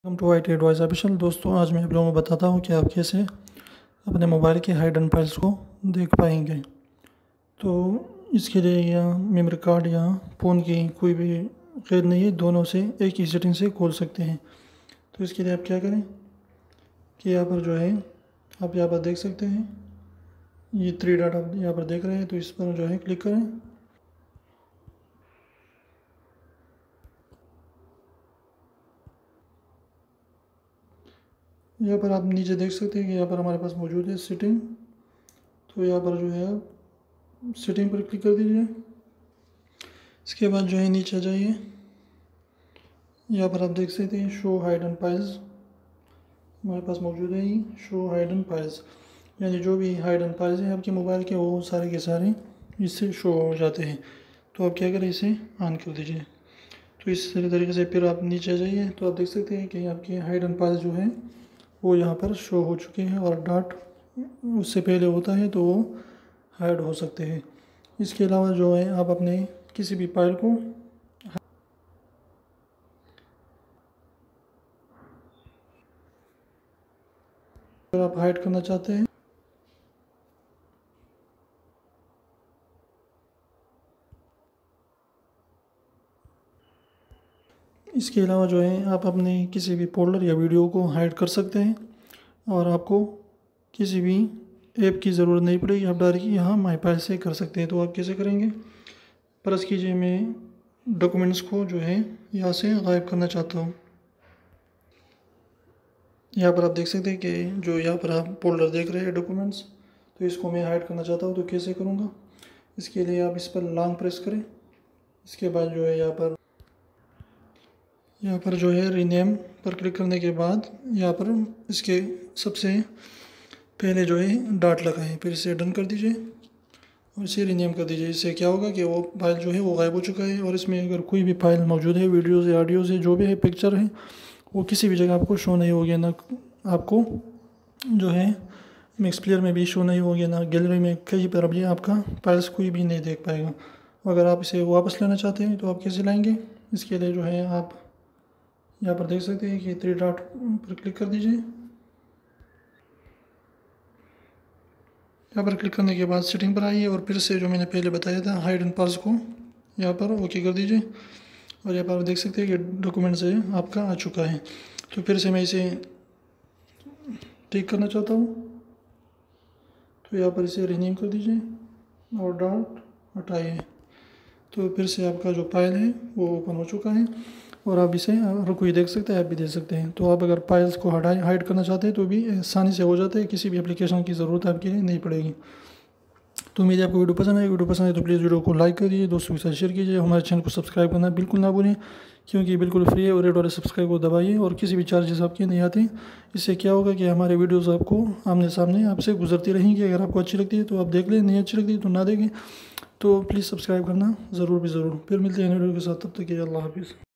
Welcome to YTAdvise official. दोस्तों, आज मैं आप लोगों को बताता हूँ कि आप कैसे अपने मोबाइल के हाइडन फाइल्स को देख पाएंगे। तो इसके लिए या मेमोरी कार्ड या फ़ोन की कोई भी कैद नहीं है, दोनों से एक ही सेटिंग से खोल सकते हैं। तो इसके लिए आप क्या करें कि यहाँ पर जो है आप यहाँ पर देख सकते हैं, ये 3 डॉट आप यहाँ पर देख रहे हैं, तो इस पर जो है क्लिक करें। यहाँ पर आप नीचे देख सकते हैं कि यहाँ पर हमारे पास मौजूद है सेटिंग। तो यहाँ पर जो है आप सेटिंग पर क्लिक कर दीजिए। इसके बाद जो है नीचे आ जाइए, यहाँ पर आप देख सकते हैं शो हाइडन फाइल्स हमारे पास मौजूद है। ये शो हाइडन फाइल्स यानी जो भी हाइडन फाइल्स हैं आपके मोबाइल के, वो सारे के सारे इससे शो हो जाते हैं। तो आप क्या करें, इसे ऑन कर दीजिए। तो इस तरीके से फिर आप नीचे आ जाइए, तो आप देख सकते हैं कि आपके हाइडन फाइल्स जो है वो यहाँ पर शो हो चुके हैं, और डॉट उससे पहले होता है तो वो हाइड हो सकते हैं। इसके अलावा जो है आप अपने किसी भी फाइल को अगर आप हाइड करना चाहते हैं, इसके अलावा जो है आप अपने किसी भी फोल्डर या वीडियो को हाइड कर सकते हैं, और आपको किसी भी ऐप की ज़रूरत नहीं पड़ेगी। आप डायरेक्ट यहाँ माई फाइल से कर सकते हैं। तो आप कैसे करेंगे, प्रेस कीजिए। मैं डॉक्यूमेंट्स को जो है यहाँ से गायब करना चाहता हूँ। यहाँ पर आप देख सकते हैं कि जो यहाँ पर आप फोल्डर देख रहे हैं डॉक्यूमेंट्स, तो इसको मैं हाइड करना चाहता हूँ। तो कैसे करूँगा, इसके लिए आप इस पर लॉन्ग प्रेस करें। इसके बाद जो है यहाँ पर जो है रीनेम पर क्लिक करने के बाद यहाँ पर इसके सबसे पहले जो है डॉट लगाएं, फिर इसे डन कर दीजिए और इसे रीनेम कर दीजिए। इससे क्या होगा कि वो फाइल जो है वो गायब हो चुका है, और इसमें अगर कोई भी फाइल मौजूद है, वीडियोज़ या ऑडियोज़ है, जो भी है, पिक्चर है, वो किसी भी जगह आपको शो नहीं होगी। ना आपको जो है मिक्स प्लेयर में भी शो नहीं होगी, ना गैलरी में, कहीं पर भी आपका फाइल्स कोई भी नहीं देख पाएगा। अगर आप इसे वापस लेना चाहते हैं तो आप कैसे लाएंगे, इसके लिए जो है आप यहाँ पर देख सकते हैं कि 3 डॉट पर क्लिक कर दीजिए। यहाँ पर क्लिक करने के बाद सेटिंग पर आइए, और फिर से जो मैंने पहले बताया था हाइड एंड पास को यहाँ पर ओके कर दीजिए। और यहाँ पर देख सकते हैं कि डॉक्यूमेंट से आपका आ चुका है। तो फिर से मैं इसे ठीक करना चाहता हूँ, तो यहाँ पर इसे रीनेम कर दीजिए और डॉट हटाइए। तो फिर से आपका जो फाइल है वो ओपन हो चुका है, और आप इसे अगर कोई देख सकता है, आप भी देख सकते हैं। तो आप अगर फाइल्स को हाइड करना चाहते हैं तो भी आसानी से हो जाता है, किसी भी एप्लीकेशन की ज़रूरत आपके लिए नहीं पड़ेगी। तो मेरी आपको वीडियो पसंद है तो प्लीज़ वीडियो को लाइक करिए, दोस्तों के साथ शेयर कीजिए। हमारे चैनल को सब्सक्राइब करना बिल्कुल ना भूलें, क्योंकि बिल्कुल फ्री है, और रेड वाले सब्सक्राइब को दबाइए, और किसी भी चार्जेस आपके नहीं आते। इससे क्या होगा कि हमारे वीडियोस आपको आमने सामने आपसे गुजरती रहेंगी। अगर आपको अच्छी लगती है तो आप देख लें, नहीं अच्छी लगती है तो ना देखें। तो प्लीज़ सब्सक्राइब करना ज़रूर भी ज़रूर। फिर मिलते हैं वीडियो के साथ, तब तक के लिए अल्लाह हाफिज़।